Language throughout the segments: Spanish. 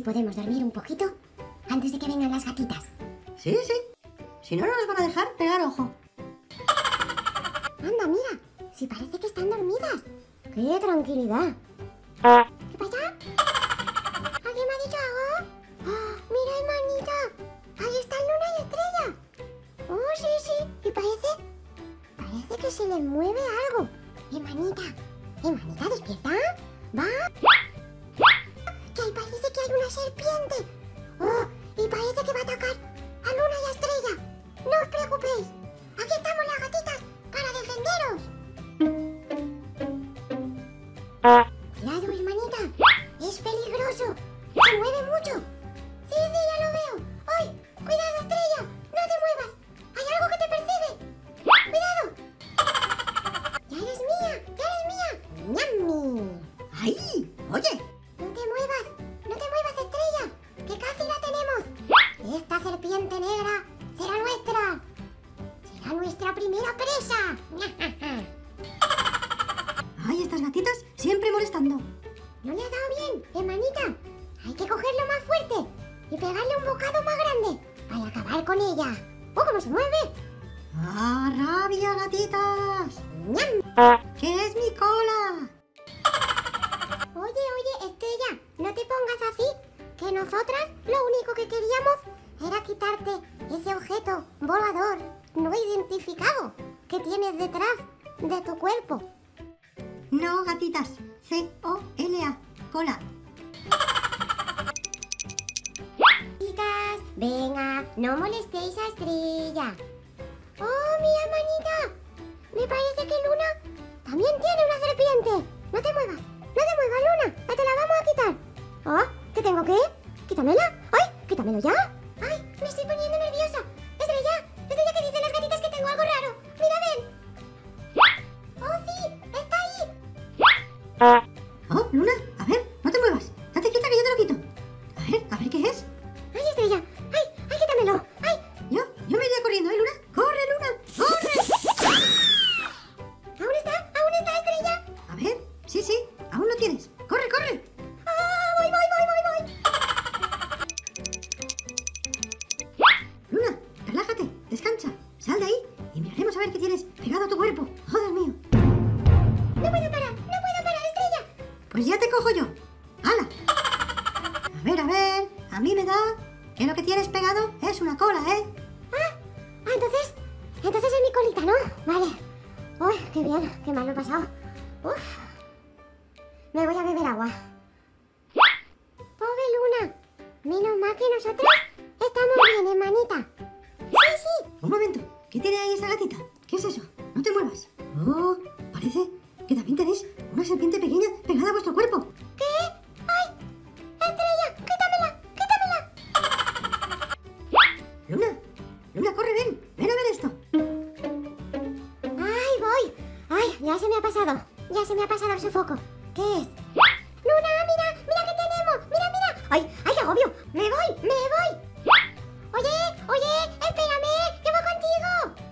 podemos dormir un poquito antes de que vengan las gatitas. Sí, sí. Si no, no nos van a dejar pegar ojo. Anda, mira. Si parece que están dormidas. ¡Qué tranquilidad! ¿Qué pasa? ¿Alguien me ha dicho algo? ¡Oh, mira, hermanita! Ahí están Luna y Estrella. ¡Oh, sí, sí! ¿Y parece que se les mueve algo? Hermanita, despierta. ¿Va? Que ahí parece que hay una serpiente. ¡Oh! Y parece que va a atacar a Luna y a Estrella. No os preocupéis. Aquí estamos las gatitas para defenderos. Cuidado, hermanita. Es peligroso. Se mueve mucho. Sí, ya lo veo. ¡Ay! Cuidado, Estrella. No te muevas. Hay algo que te percibe. Cuidado. Ya eres mía. ¡Ñammi! ¡Ay! ¡Oye! No te muevas, Estrella. Que casi la tenemos. Esta serpiente negra será nuestra. Será nuestra primera presa. ¡Ay, estas gatitas siempre molestando! ¿No le ha dado bien, hermanita? Hay que cogerlo más fuerte y pegarle un bocado más grande para acabar con ella. ¡Oh, cómo se mueve! ¡Ah, rabia, gatitas! ¡Ñam! ¿Qué es mi cola? Oye, Estrella, no te pongas así, que nosotras lo único que queríamos era quitarte ese objeto volador no identificado que tienes detrás de tu cuerpo. No, gatitas. C-O-L-A. Cola. Chicas, venga, no molestéis a Estrella. ¡Oh, mira, hermanita! Me parece que Luna también tiene una serpiente. No te muevas, Luna, que te la vamos a quitar. ¿Ah? ¿Qué tengo que? ¿Quítamela? ¡Ay! ¡Quítamelo ya! ¡Ay! Me estoy poniendo nerviosa. Estrella, ¿qué dicen las gatitas? Que tengo algo raro. Mira, ven. ¡Oh, sí! ¡Está ahí! Oh, Luna, a ver, no te muevas. Date quieta que yo te lo quito. A ver qué es. ¡Ay, Estrella! ¡Ay, quítamelo! ¡Ay! Yo me iría corriendo, ¿eh, Luna? ¡Corre, Luna! ¡Corre! ¿Aún está, Estrella? A ver, sí, aún lo tienes. ¡Corre, corre! ¡Ah, voy! Luna, relájate, descansa. Sal de ahí y miraremos a ver qué tienes pegado a tu cuerpo. ¡Oh, Dios mío! ¡No puedo parar, Estrella! Pues ya te cojo yo. ¡Hala! A ver, a mí me da que lo que tienes pegado es una cola, ¿eh? Entonces es mi colita, ¿no? Vale. Uy, qué bien, qué mal lo he pasado. Uf. Me voy a beber agua. Pobre Luna. Menos mal que nosotros estamos bien, hermanita. Sí. Un momento, ¿qué tiene ahí esa gatita? ¿Qué es eso? No te muevas. Oh, parece que también tenéis una serpiente pequeña pegada a vuestro cuerpo. ¿Qué? ¡Ay! Estrella, quítamela. Luna, corre, ven a ver esto. ¡Ay, voy! ¡Ay, ya se me ha pasado el sofoco! ¿Qué es? ¡Luna, mira qué tenemos! ¡Mira! ¡Ay, qué agobio! ¡Me voy! Oye, espérame, que voy contigo.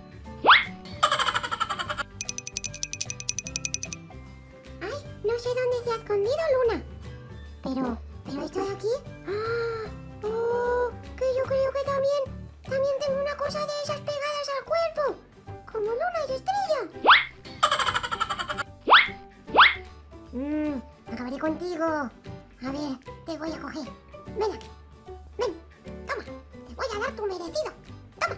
¡Ay, no sé dónde se ha escondido Luna! Pero esto de aquí... ¡Ah! ¡Oh! Que yo creo que también tengo una cosa de esas pegadas al cuerpo. Como Luna y Estrella. Acabaré contigo. A ver, te voy a coger. Ven aquí. Ven. Toma. Te voy a dar tu merecido. Toma.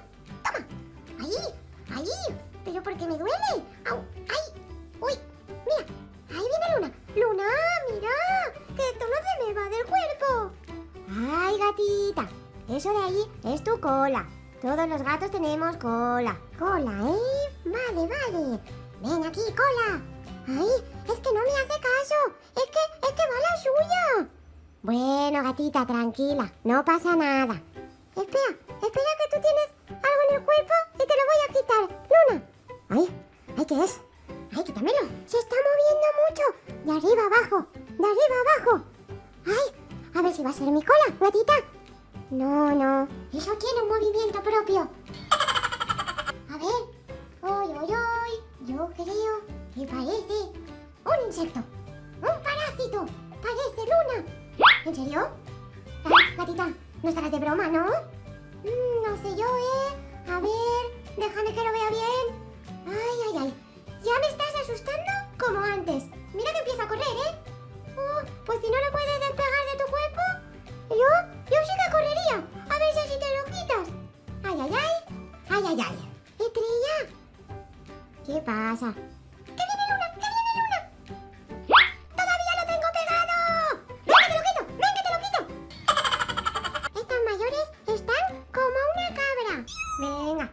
Ahí. Pero porque me duele. Au. Ahí. Uy. Mira. Ahí viene Luna. Mira. Que esto no se me va del cuerpo. Ay, gatita. Eso de ahí es tu cola. Todos los gatos tenemos cola. Cola, ¿eh? Vale. Ven aquí, cola. Ay, es que no me hace caso. Es que va la suya. Bueno, gatita, tranquila. No pasa nada. Espera que tú tienes algo en el cuerpo y te lo voy a quitar. Luna. Ay, ¿qué es? Ay, quítamelo. Se está moviendo mucho. De arriba abajo. Ay, a ver si va a ser mi cola, gatita. No. Eso tiene un movimiento propio. A ver. Yo creo que parece un insecto. Un parásito. Parece Luna. ¿En serio? Ay, gatita, no estarás de broma, ¿no? No sé yo, A ver, déjame que lo vea bien. Ay, ay, ay. Ya me estás asustando como antes. Mira que empieza a correr, pues si no lo puedes despegar de tu cuerpo, yo sí que correría. A ver si así te lo quitas. Ay, ay, ay. Ay, ay, ay. Estrella. ¿Qué pasa? ¡Que viene Luna! ¡Que viene Luna! ¡Todavía lo tengo pegado! ¡Ven que te lo quito! ¡Ven que te lo quito! Estos mayores están como una cabra. Venga.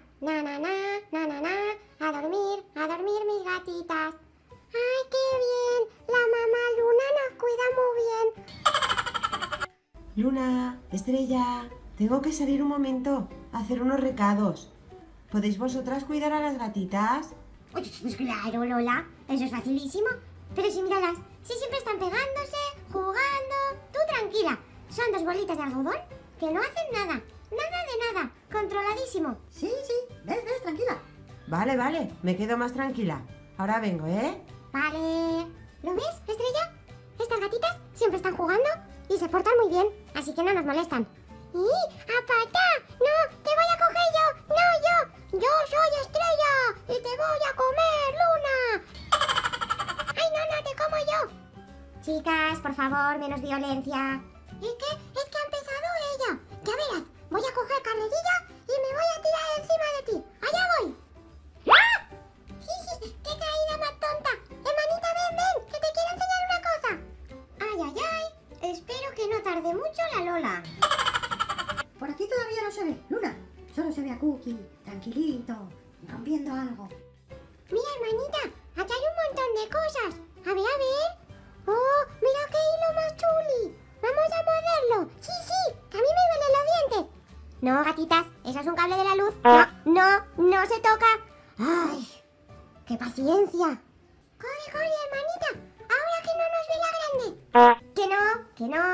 A dormir mis gatitas. ¡Ay, qué bien! La mamá Luna nos cuida muy bien. Luna, Estrella, tengo que salir un momento a hacer unos recados. ¿Podéis vosotras cuidar a las gatitas? Oye, pues claro, Lola. Eso es facilísimo. Pero si míralas, si siempre están pegándose, jugando. Tú tranquila. Son dos bolitas de algodón que no hacen nada. Nada de nada. Controladísimo. Sí, ves, tranquila. Vale, me quedo más tranquila. Ahora vengo, Vale. ¿Lo ves, Estrella? Estas gatitas siempre están jugando y se portan muy bien, así que no nos molestan. ¡Y! ¡Aparta! ¡No! ¡Te voy a coger yo! ¡No, yo! ¡Yo soy Estrella! ¡Y te voy a comer, Luna! ¡Ay, no! ¡Te como yo! Chicas, por favor, menos violencia. Es que ha empezado ella. Ya verás, voy a coger carrerilla y me voy a tirar encima de ti. ¡Allá voy! ¡Ah! ¡Qué caída más tonta! Hermanita, ven, que te quiero enseñar una cosa. ¡Ay, ay, ay! Espero que no tarde mucho la Lola. Por aquí todavía no se ve, Luna. Solo se ve a Cookie, tranquilito, rompiendo algo. Mira, hermanita, aquí hay un montón de cosas. A ver. ¡Oh, mira qué hilo más chuli! ¡Vamos a moverlo! ¡Sí! ¡Que a mí me duelen los dientes! No, gatitas, eso es un cable de la luz. No se toca. ¡Ay! ¡Qué paciencia! ¡Corre, hermanita! ¡Ahora que no nos ve la grande! Que no.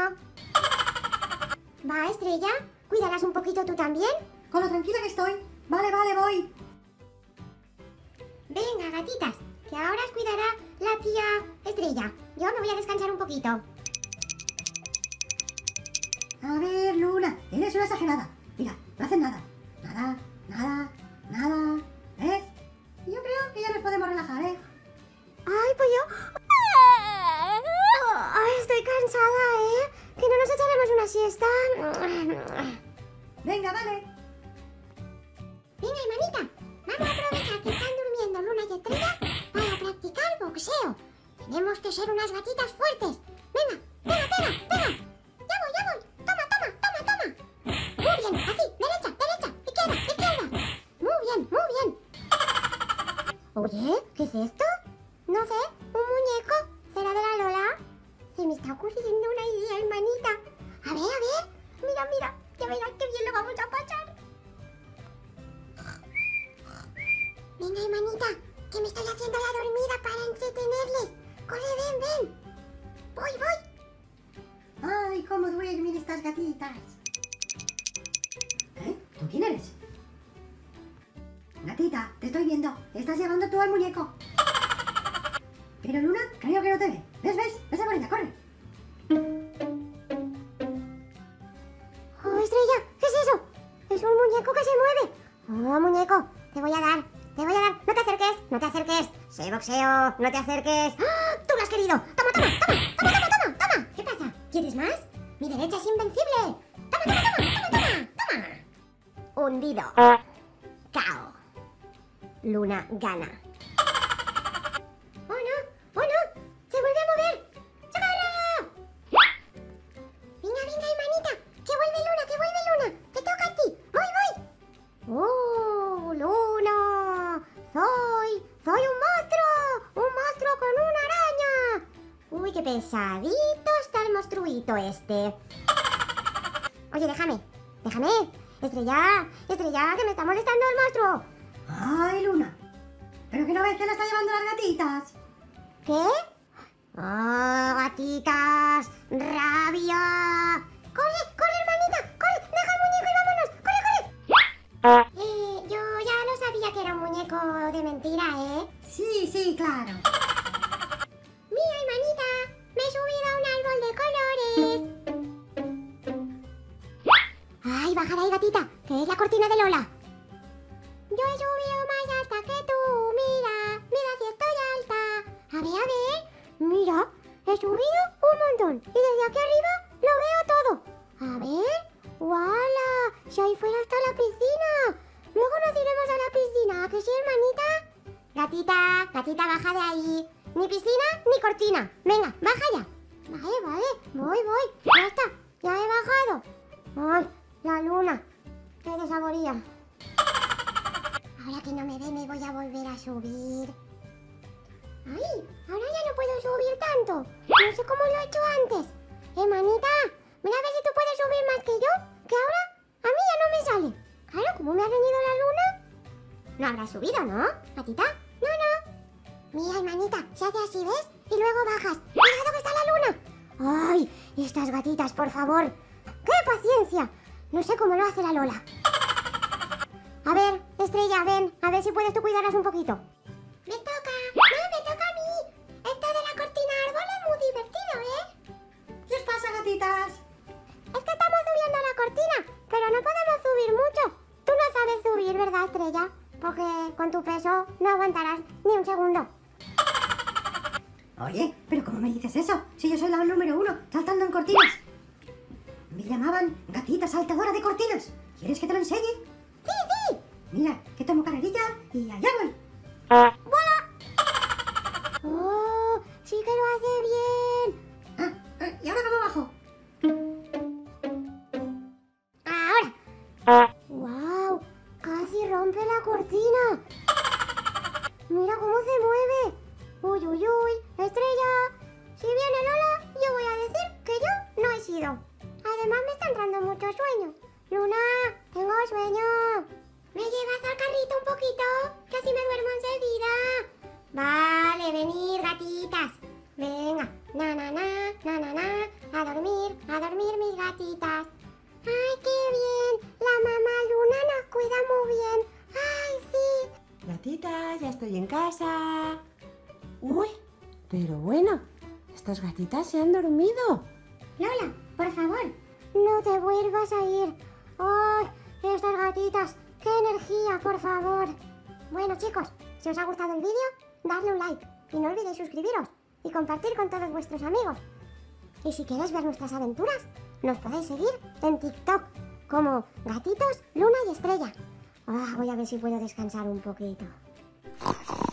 Va, Estrella, cuídalas un poquito tú también. Con lo tranquila que estoy. Vale, voy. Venga, gatitas, que ahora os cuidará la tía Estrella. Yo me voy a descansar un poquito. A ver, Luna, eres una exagerada. Mira, no hacen nada. Nada. ¿Ves? Yo creo que ya nos podemos relajar, Ay, pues yo... Ay, estoy cansada, Que no nos echaremos una siesta. Venga, dale. Venga, hermanita, vamos a aprovechar que están durmiendo Luna y Estrella para practicar boxeo. Tenemos que ser unas gatitas fuertes. Venga, pega. Ya voy. Toma. Muy bien, así, derecha, izquierda. Muy bien. Oye, ¿qué es esto? No sé, un muñeco. ¿Será de la Lola? Se me está ocurriendo una idea, hermanita. A ver. Mira, ya verás qué bien lo vamos a pasar. Venga, hermanita, que me estoy haciendo la dormida para entretenerles. Corre, ven. Voy. Ay, cómo duermen estas gatitas. ¿Tú quién eres? Gatita, te estoy viendo. Estás llevando tú al muñeco. Pero Luna, creo que no te ve. ¿Ves? Ves a por ella, corre. Oh, Estrella, ¿qué es eso? Es un muñeco que se mueve. Oh, muñeco, te voy a dar. No te acerques. Sé boxeo, no te acerques. ¡Ah! ¡Tú lo has querido! ¡Toma! ¿Qué pasa? ¿Quieres más? Mi derecha es invencible. ¡Toma! Hundido. Cao. Luna gana. ¡Oh, no! ¡Se vuelve a mover! ¡Socorro! Venga, hermanita. ¡Que vuelve Luna! ¡Te toca a ti! ¡Voy! ¡Oh, Luna! ¡Soy un monstruo! ¡Un monstruo con una araña! ¡Uy, qué pesadito está el monstruito este! Oye, déjame. Estrella, que me está molestando el monstruo. Ay, Luna. ¿Pero que no ves que la está llevando las gatitas? ¿Qué? ¡Oh, gatitas! ¡Rabia! ¡Corre, hermanita! ¡Corre! ¡Deja el muñeco y vámonos! ¡Corre! Yo ya no sabía que era un muñeco de mentira, Sí, claro. Mira, hermanita, me he subido a un árbol de colores. Es la cortina de Lola. Yo he subido más alta que tú, mira, mira si estoy alta. A ver, mira, he subido un montón y desde aquí arriba lo veo todo. A ver, ¡wala! Si ahí fuera está la piscina. Luego nos iremos a la piscina, ¿a que sí, hermanita? Gatita, baja de ahí. Ni piscina ni cortina. Venga, baja ya. Vale, voy. Ya está, ya he bajado. Ay, la luna. Qué desaboría. Ahora que no me ve, me voy a volver a subir. ¡Ay! Ahora ya no puedo subir tanto. No sé cómo lo he hecho antes. Manita, mira a ver si tú puedes subir más que yo, que ahora a mí ya no me sale. Claro, como me ha reñido la luna. No habrás subido, ¿no, gatita? No. Mira, hermanita, se hace así, ¿ves? Y luego bajas. ¡Cuidado que está la luna! ¡Ay! Estas gatitas, por favor. ¡Qué paciencia! No sé cómo lo hace la Lola. A ver, Estrella, ven. A ver si puedes tú cuidarlas un poquito. Me toca. No, me toca a mí. Esto de la cortina árbol es muy divertido, ¿eh? ¿Qué os pasa, gatitas? Es que estamos subiendo la cortina, pero no podemos subir mucho. Tú no sabes subir, ¿verdad, Estrella? Porque con tu peso no aguantarás ni un segundo. Oye, ¿pero cómo me dices eso? Si yo soy la número 1 saltando en cortinas. Me llamaban gatita saltadora de cortinas. ¿Quieres que te lo enseñe? Sí. Mira, que tomo carrerilla y allá voy. ¡Oh! ¡Sí que lo hace bien! ¿Y ahora cómo bajo? ¡Ahora! ¡Wow! ¡Casi rompe la cortina! ¡Mira cómo se mueve! ¡Uy! ¡Estrella! Si viene Lola, yo voy a decir que yo no he sido. Además me está entrando mucho sueño. Luna, tengo sueño. ¿Me llevas al carrito un poquito? Que así me duermo enseguida. Vale, venid, gatitas. Venga, a dormir mis gatitas. ¡Ay, qué bien! La mamá Luna nos cuida muy bien. ¡Ay, sí! Gatitas, ya estoy en casa. Uy, pero bueno, estas gatitas se han dormido. Lola, por favor, no te vuelvas a ir. ¡Ay, estas gatitas! ¡Qué energía, por favor! Bueno, chicos, si os ha gustado el vídeo, dadle un like y no olvidéis suscribiros y compartir con todos vuestros amigos. Y si queréis ver nuestras aventuras, nos podéis seguir en TikTok como Gatitos, Luna y Estrella. Voy a ver si puedo descansar un poquito.